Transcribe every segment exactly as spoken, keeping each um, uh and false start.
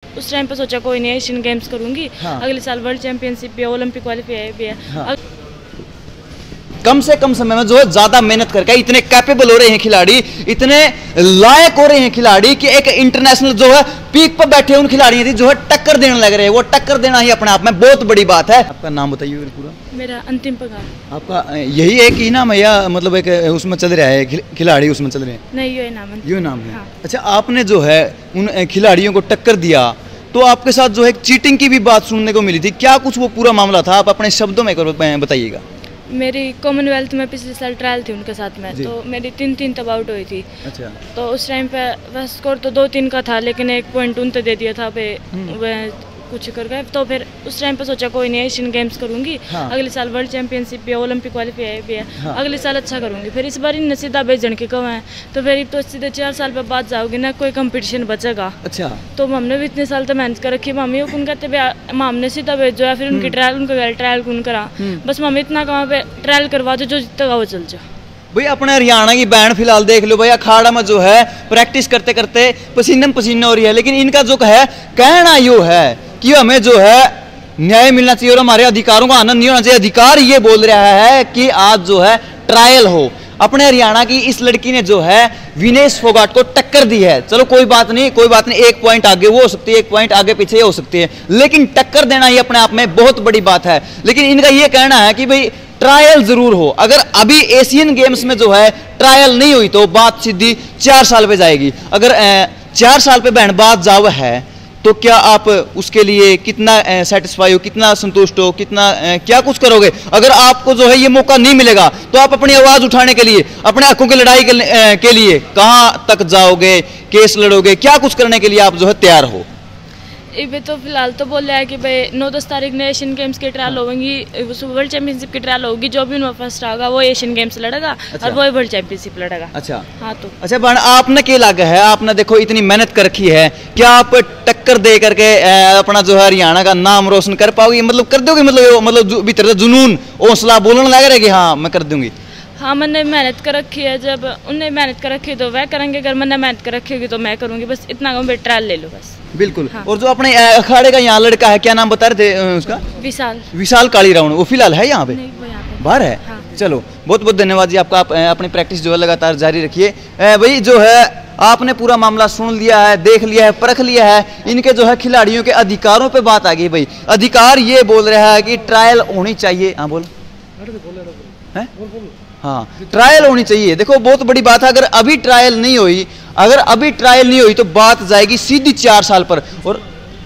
उस टाइम पे सोचा कोई नहीं एशियन गेम्स करूंगी। हाँ। अगले साल वर्ल्ड चैंपियनशिप भी है, ओलंपिक क्वालिफाई भी है। हाँ। कम से कम समय में जो है ज्यादा मेहनत करके इतने कैपेबल हो रहे हैं खिलाड़ी, इतने लायक हो रहे हैं खिलाड़ी कि एक इंटरनेशनल जो है पीक पर बैठे उन खिलाड़ियों की जो है टक्कर देने लग रहे हैं। वो टक्कर देना ही अपने आप में बहुत बड़ी बात है। आपका नाम बताइए पूरा। मेरा अंतिम पगार। आपका यही एक ही नाम है या मतलब एक उसमें चल रहा है खिलाड़ी उसमें चल रहे हैं? नहीं, ये नाम है। ये नाम है। हाँ। अच्छा, आपने जो है उन खिलाड़ियों को टक्कर दिया तो आपके साथ जो है चीटिंग की भी बात सुनने को मिली थी, क्या कुछ वो पूरा मामला था? आप अपने शब्दों में बताइएगा। मेरी कॉमनवेल्थ में पिछले साल ट्रायल थी उनके साथ में, तो मेरी तीन तीन तब आउट हुई थी। अच्छा। तो उस टाइम पे बस स्कोर तो दो तीन का था, लेकिन एक पॉइंट उनते दे दिया था पे वह कुछ कर गए। तो फिर उस टाइम पे सोचा कोई नहीं एशियन गेम्स करूंगी। हाँ। अगले साल वर्ल्ड चैंपियनशिप भी है, ओलंपिक क्वालिफाई भी है। हाँ। अगले साल अच्छा करूंगी। फिर इस बार इन सीधा भेजन के कब है तो फिर तो सीधे चार साल पे बाद जाओगी ना, कोई कंपटीशन बचेगा। अच्छा। तो हमने भी इतने साल तो मेहनत कर रखी, मम्मी कौन कहते हमने सीधा भेजो या फिर उनकी ट्रायल उनका ट्रायल कौन करा, बस मम्मी इतना कहाँ पे ट्रायल करवा दो, जो जीतेगा वो चल जाओ। भाई अपने हरियाणा की बैंड फिलहाल देख लो भाई, अखाड़ा में जो है प्रैक्टिस करते करते पसीने पसीने हो रही है, लेकिन इनका जो है कहना यो है कि हमें जो है न्याय मिलना चाहिए और हमारे अधिकारों का आनंद नहीं होना चाहिए। अधिकार ये बोल रहा है कि आज जो है ट्रायल हो। अपने हरियाणा की इस लड़की ने जो है विनेश फोगाट को टक्कर दी है। चलो कोई बात नहीं, कोई बात नहीं, एक पॉइंट आगे वो हो सकती है, एक पॉइंट आगे पीछे हो सकती है, लेकिन टक्कर देना ही अपने आप में बहुत बड़ी बात है। लेकिन इनका ये कहना है कि भाई ट्रायल जरूर हो। अगर अभी एशियन गेम्स में जो है ट्रायल नहीं हुई तो बात सीधी चार साल पे जाएगी। अगर चार साल पे बहन बात जाव है तो क्या आप उसके लिए कितना सेटिस्फाई हो, कितना संतुष्ट हो, कितना ए, क्या कुछ करोगे? अगर आपको जो है ये मौका नहीं मिलेगा तो आप अपनी आवाज उठाने के लिए, अपने हकों की लड़ाई के, ए, के लिए कहां तक जाओगे, केस लड़ोगे, क्या कुछ करने के लिए आप जो है तैयार हो? इबे तो फिलहाल तो बोल रहा है कि भाई नौ दस तारीख ने एशियन गेम्स की ट्रायल होगी, वर्ल्ड चैंपियनशिप की ट्रायल होगी, जो भी उनमें फर्स्ट आएगा वो एशियन गेम्स लड़ेगा। अच्छा। और वो वर्ल्ड चैंपियनशिप लड़ेगा। अच्छा। हाँ तो अच्छा बहन, आपने क्या लगा है, आपने देखो इतनी मेहनत कर रखी है, क्या आप टक्कर दे करके अपना जो है हरियाणा का नाम रोशन कर पाओगी? मतलब कर दोगे? मतलब मतलब भीतर जुनून हौसला बोलने लग रहा है कि हाँ मैं कर दूंगी? हाँ, मैंने मेहनत कर रखी है, जब उन्हें मेहनत कर रखी है तो वह करेंगे, अगर मैंने मेहनत कर रखी होगी तो मैं करूंगी। बस इतना कहूँ, ट्रायल ले लो बस। बिल्कुल। हाँ। और जो अपने अखाड़े का यहाँ लड़का है, क्या नाम बता रहे थे उसका? विशाल। विशाल काली राउंड, वो फिलहाल है यहाँ पे? नहीं, वो यहाँ पे बाहर है। हाँ। चलो बहुत बहुत धन्यवाद जी आपका। आप अपनी प्रैक्टिस जो है लगातार जारी रखिए। भाई जो है आपने पूरा मामला सुन लिया है, देख लिया है, परख लिया है। इनके जो है खिलाड़ियों के अधिकारों पे बात आ गई। भाई अधिकार ये बोल रहा है कि ट्रायल होनी चाहिए। हाँ बोल है? हाँ, ट्रायल होनी चाहिए। देखो बहुत बड़ी बात है, अगर अभी ट्रायल नहीं हुई, अगर अभी ट्रायल नहीं हुई तो बात जाएगी सीधी चार साल पर, और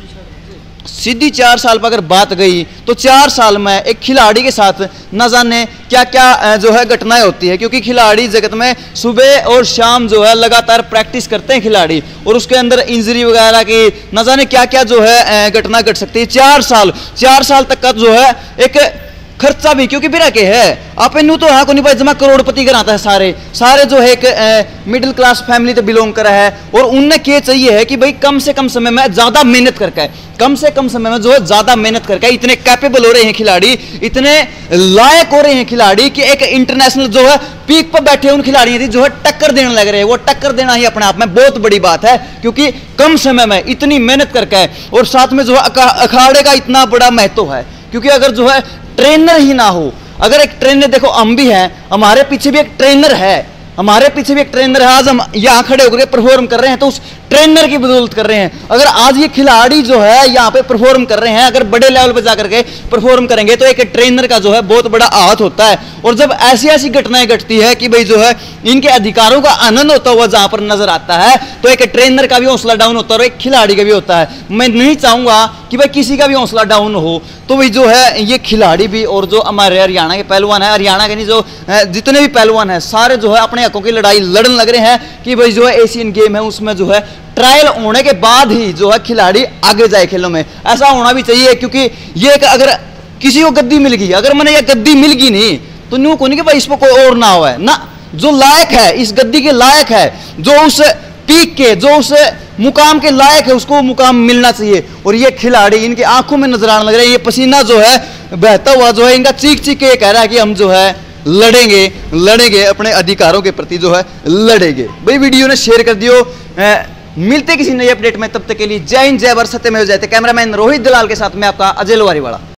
सीधी चार साल पर अगर बात गई तो चार साल में एक खिलाड़ी के साथ न जाने क्या क्या जो है घटनाएं होती है, क्योंकि खिलाड़ी जगत में सुबह और शाम जो है लगातार प्रैक्टिस करते हैं खिलाड़ी, और उसके अंदर इंजरी वगैरह की न जाने क्या क्या जो है घटना घट सकती है। चार साल चार साल तक का जो है एक खर्चा भी, क्योंकि बिरा के है आप इन तो हाँ को नहीं भाई जमा करोड़पति कराता है, सारे सारे जो है एक मिडिल क्लास फैमिली तो बिलोंग करा है, और उनने क्या चाहिए है कि भाई कम से कम समय में ज्यादा मेहनत करके, कम से कम समय में जो है ज्यादा मेहनत करके इतने कैपेबल हो रहे हैं खिलाड़ी, इतने लायक हो रहे हैं खिलाड़ी कि एक इंटरनेशनल जो है पीक पर बैठे उन खिलाड़ियों की जो है टक्कर देने लग रहे हैं। वो टक्कर देना ही अपने आप में बहुत बड़ी बात है, क्योंकि कम समय में इतनी मेहनत करके, और साथ में जो है अखाड़े का इतना बड़ा महत्व है, क्योंकि अगर जो है ट्रेनर ही ना हो, अगर एक ट्रेनर, देखो हम भी हैं, हमारे पीछे भी एक ट्रेनर है, हमारे पीछे भी एक ट्रेनर है, आज हम यहाँ खड़े होकर परफॉर्म कर रहे हैं तो उस ट्रेनर की बदौलत कर रहे हैं। अगर आज ये खिलाड़ी जो है यहाँ पे परफॉर्म कर रहे हैं, अगर बड़े लेवल पे जाकर के परफॉर्म करेंगे तो एक ट्रेनर का जो है बहुत बड़ा हाथ होता है। और जब ऐसी ऐसी घटनाएं घटती है कि भाई जो है इनके अधिकारों का आनंद होता हुआ जहां पर नजर आता है, तो एक ट्रेनर का भी हौसला डाउन होता है और एक खिलाड़ी का भी होता है। मैं नहीं चाहूंगा कि भाई किसी का भी हौसला डाउन हो, तो भाई जो है ये खिलाड़ी भी और जो हमारे हरियाणा के पहलवान है, हरियाणा के नहीं जो जितने भी पहलवान है, सारे जो है अपने हकों की लड़ाई लड़ने लग रहे हैं कि भाई जो है एशियन गेम है उसमें जो है ट्रायल होने के बाद ही जो है खिलाड़ी आगे जाए खेलों में। ऐसा होना भी चाहिए, क्योंकि ये अगर किसी को गद्दी मिल गई, अगर मैंने ये गद्दी मिल गई नहीं तो न्यू को नहीं कि भाई इस पर कोई और ना हो है ना, जो लायक है इस गद्दी के लायक है, जो उस पीक के, जो उस मुकाम के लायक है, उसको मुकाम मिलना चाहिए। और ये खिलाड़ी इनकी आंखों में नजर आने लग रहे हैं, ये पसीना जो है बहता हुआ जो है इनका चीख चीख के कह रहा है कि हम जो है लड़ेंगे लड़ेंगे अपने अधिकारों के प्रति जो है लड़ेंगे। भाई वीडियो ने शेयर कर दियो, मिलते किसी नई अपडेट में, तब तक के लिए जय हिंद जय भारत, सत्यमेव जयते। कैमरामैन रोहित दलाल के साथ में आपका अजय लोहारीवाला।